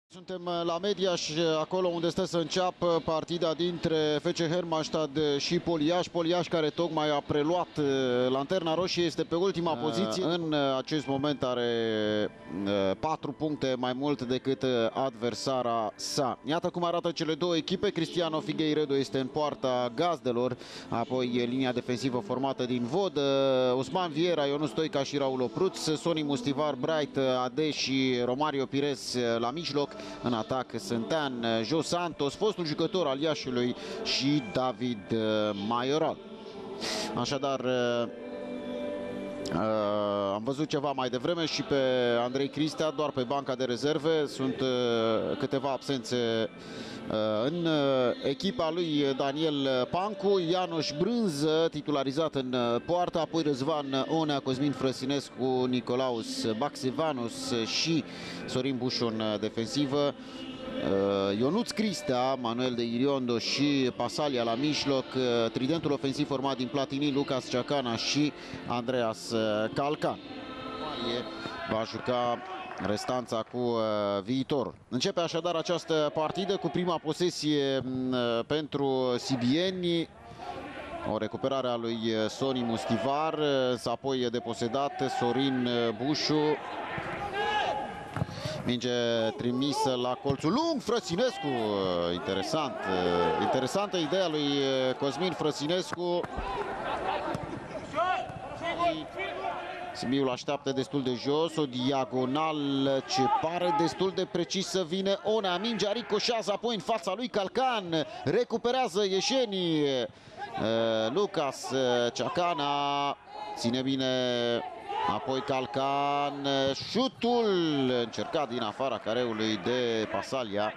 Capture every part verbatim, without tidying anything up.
Suntem la Mediaș, acolo unde stă să înceapă partida dintre F C Hermannstad și Poliaș. Poliaș, care tocmai a preluat Lanterna Roșie, este pe ultima poziție. În acest moment are patru puncte mai mult decât adversara sa. Iată cum arată cele două echipe. Cristiano Figueiredo este în poarta gazdelor, apoi linia defensivă formată din Vodă, Osman Vieira, Ionut Stoica și Raul Opruț, Soni Mustivar, Bright, Ade și Romario Pires la mijloc. În atac Sântean, Jo Santos, fostul jucător al Iașiului, și David Maioral. Așadar, Uh, am văzut ceva mai devreme și pe Andrei Cristea, doar pe banca de rezerve. Sunt uh, câteva absențe uh, în uh, echipa lui Daniel Pancu. Ianoș Brânză, titularizat în uh, poartă, apoi Răzvan Onea, Cosmin Frăsinescu, Nicolaus Baxevanus și Sorin Bușu în uh, defensivă. Ionuț Cristea, Manuel de Iriondo și Pasalia la mijloc, tridentul ofensiv format din Platini, Lucas Ceacana și Andreas Calcan. Va juca restanța cu Viitorul. Începe așadar această partidă cu prima posesie pentru sibieni. O recuperare a lui Soni Mustivar, apoi deposedat Sorin Bușu. Minge trimisă la colțul lung, Frăsinescu. Interesant, interesantă ideea lui Cosmin Frăsinescu. Sibiul așteaptă destul de jos, o diagonală ce pare destul de precisă, vine Onea, mingea ricoșează apoi în fața lui Calcan, recuperează ieșenii. Lucas Ceacana ține bine. Apoi Calcan, șutul încercat din afara careului de Pasalia.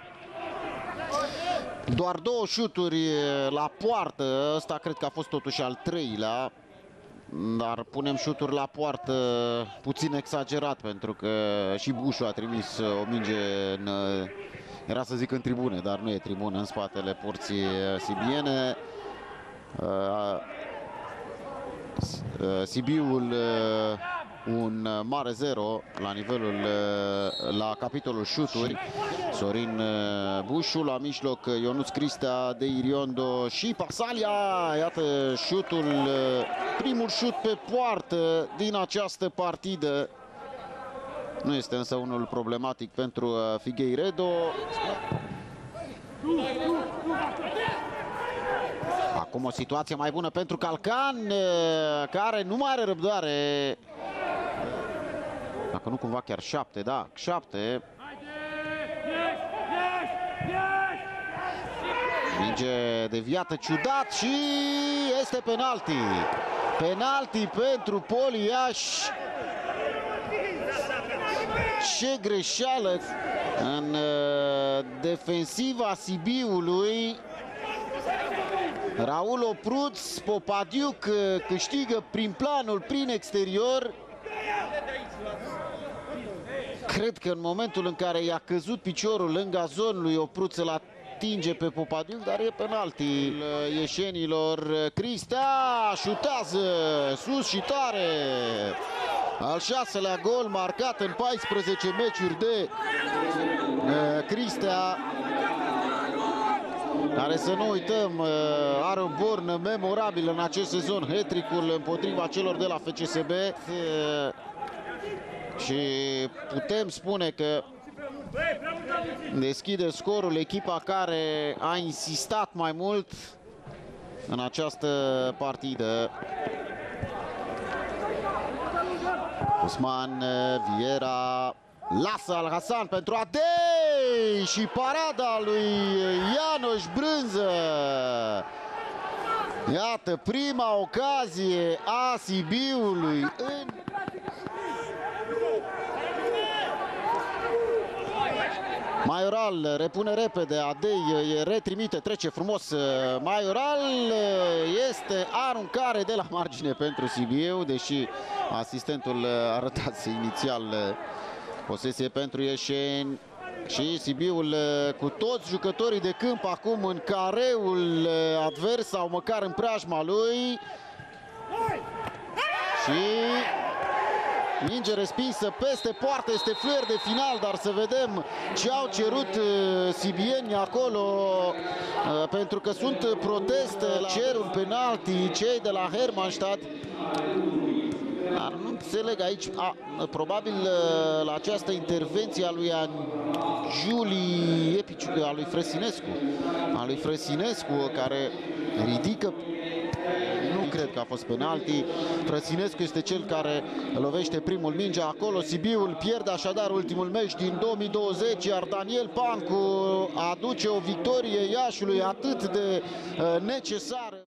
Doar două șuturi la poartă, ăsta cred că a fost totuși al treilea. Dar punem șuturi la poartă puțin exagerat, pentru că și Bușu a trimis o minge în, era să zic în tribune, dar nu e tribună, în spatele porții sibiene. Sibiul un mare zero la nivelul, la capitolul șuturi. Sorin Bușu la mijloc, Ionuț Cristea, de Iriondo și Pasalia. Iată șutul, primul șut pe poartă din această partidă. Nu este însă unul problematic pentru Figueiredo. Acum o situație mai bună pentru Calcan, care nu mai are răbdare. Dacă nu cumva chiar șapte, da, șapte. Minge deviată ciudat și este penalti. Penalti pentru Poliaș. Ce greșeală în defensiva Sibiului. Raul Opruț, Popadiuc câștigă prin planul, prin exterior. Cred că în momentul în care i-a căzut piciorul în gazon lui Opruț, îl atinge pe Popadiuc, dar e penalti ieșenilor. Cristea șutează sus și tare. Al șaselea gol marcat în paisprezece meciuri de Cristea, care, să nu uităm, are o bornă memorabilă în acest sezon, hat-trick-ul împotriva celor de la F C S B. Și putem spune că deschide scorul echipa care a insistat mai mult în această partidă. Osman Vieira lasă Al Hasan pentru Adei și parada lui Ianoș Brânză. Iată prima ocazie a Sibiului în... Maioral repune repede, Adei retrimite, trece frumos Maioral, este aruncare de la margine pentru Sibiu, deși asistentul arătase inițial posesie pentru ieșeni. Și Sibiul cu toți jucătorii de câmp acum în careul advers sau măcar în preajma lui. Și Minge respinsă peste poartă, este fluier de final, dar să vedem ce au cerut sibieni acolo, pentru că sunt proteste, cer un penalti cei de la Hermannstadt. Dar nu înțeleg aici, a, probabil la această intervenție a lui Giuli Epiciu, a lui Frăsinescu, a lui Frăsinescu, care ridică, nu cred că a fost penalti. Frăsinescu este cel care lovește primul mingea acolo. Sibiul pierde așadar ultimul meci din două mii douăzeci, iar Daniel Pancu aduce o victorie Iașului atât de uh, necesară.